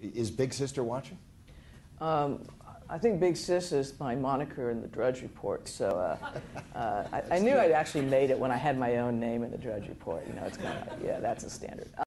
Is Big Sister watching? I think Big Sis is my moniker in the Drudge Report, so I knew I'd actually made it when I had my own name in the Drudge Report. You know, it's kind of like, yeah, that's a standard.